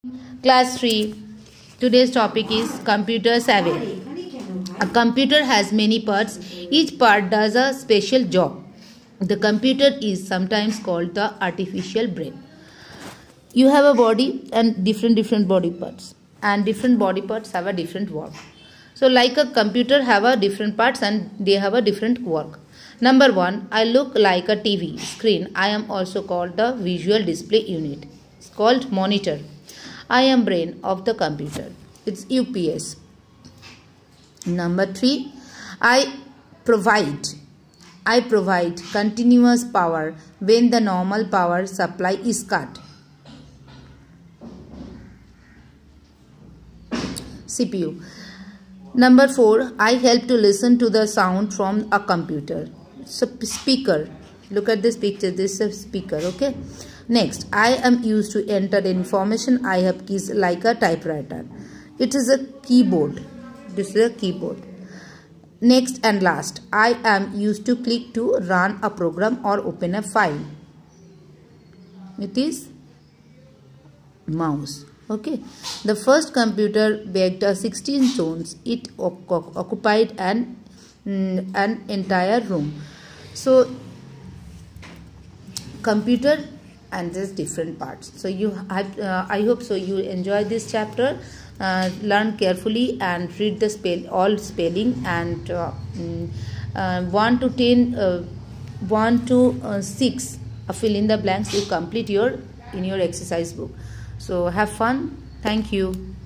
Class 3. Today's topic is computer savvy. A computer has many parts. Each part does a special job. The computer is sometimes called the artificial brain. You have a body and different body parts, and different body parts have a different work. So like a computer have a different parts and they have a different work. Number 1, I look like a TV screen. I am also called the visual display unit. It's called monitor. I am brain of the computer. It's UPS. Number 3, I provide continuous power when the normal power supply is cut. CPU. Number 4, I help to listen to the sound from a computer. So speaker. Look at this picture. This is a speaker. Okay. Next, I am used to enter information. I have keys like a typewriter. It is a keyboard. This is a keyboard. Next and last, I am used to click to run a program or open a file. It is mouse. Okay. The first computer weighed 16 stones. It occupied an entire room. So computer and there's different parts. So you have I hope so you enjoy this chapter. Learn carefully and read the all spelling, and 1 to 10 1 to 6 fill in the blanks you complete in your exercise book. So have fun. Thank you.